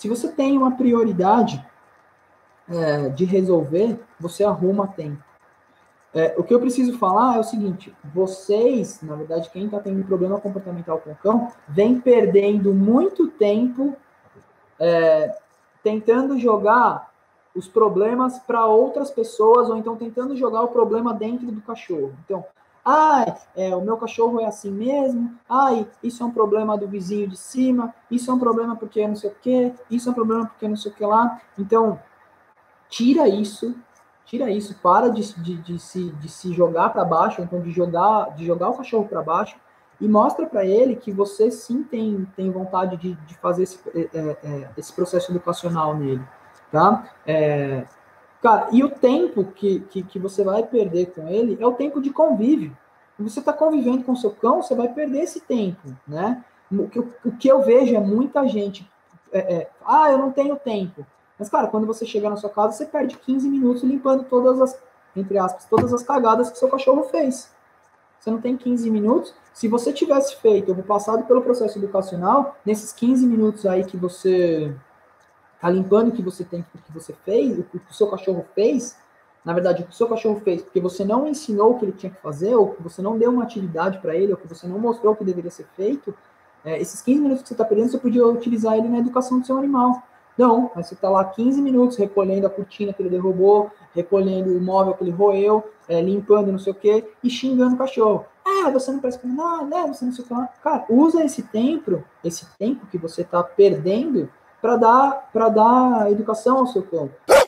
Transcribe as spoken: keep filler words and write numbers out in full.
Se você tem uma prioridade é, de resolver, você arruma tempo. É, o que eu preciso falar é o seguinte, vocês, na verdade, quem está tendo problema comportamental com o cão, vem perdendo muito tempo é, tentando jogar os problemas para outras pessoas, ou então tentando jogar o problema dentro do cachorro. Então, ai, é, o meu cachorro é assim mesmo, ai, isso é um problema do vizinho de cima, isso é um problema porque não sei o quê, isso é um problema porque não sei o que lá. Então, tira isso, tira isso, para de, de, de, se, de se jogar para baixo, então de jogar, de jogar o cachorro para baixo, e mostra para ele que você sim tem, tem vontade de, de fazer esse, é, é, esse processo educacional nele, tá? É, cara, e o tempo que, que, que você vai perder com ele é o tempo de convívio. Você está convivendo com o seu cão, você vai perder esse tempo, né? O que, o que eu vejo é muita gente, é, é, ah, eu não tenho tempo. Mas, cara, quando você chegar na sua casa, você perde quinze minutos limpando todas as, entre aspas, todas as cagadas que seu cachorro fez. Você não tem quinze minutos. Se você tivesse feito, ou passado pelo processo educacional, nesses quinze minutos aí que você tá limpando o que você tem, o que você fez, o que o seu cachorro fez, na verdade, o que o seu cachorro fez, porque você não ensinou o que ele tinha que fazer, ou que você não deu uma atividade para ele, ou que você não mostrou o que deveria ser feito, é, esses quinze minutos que você está perdendo, você podia utilizar ele na educação do seu animal. Não, mas você está lá quinze minutos recolhendo a cortina que ele derrubou, recolhendo o móvel que ele roeu, é, limpando não sei o quê, e xingando o cachorro. Ah, você não presta nada, né? Você não sei o que lá. Cara, usa esse tempo, esse tempo que você está perdendo para dar, para dar educação ao seu cão.